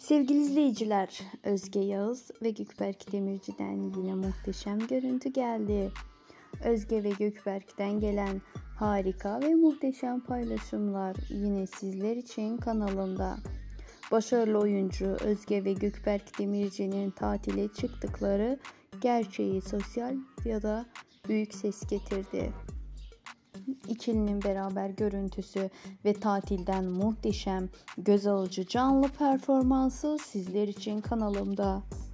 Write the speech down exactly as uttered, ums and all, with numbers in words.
Sevgili izleyiciler, Özge Yağız ve Gökberk Demirci'den yine muhteşem görüntü geldi. Özge ve Gökberk'ten gelen harika ve muhteşem paylaşımlar yine sizler için kanalımda. Başarılı oyuncu Özge ve Gökberk Demirci'nin tatile çıktıkları gerçeği sosyal medyada büyük ses getirdi. İkilinin beraber görüntüsü ve tatilden muhteşem, göz alıcı canlı performansı sizler için kanalımda.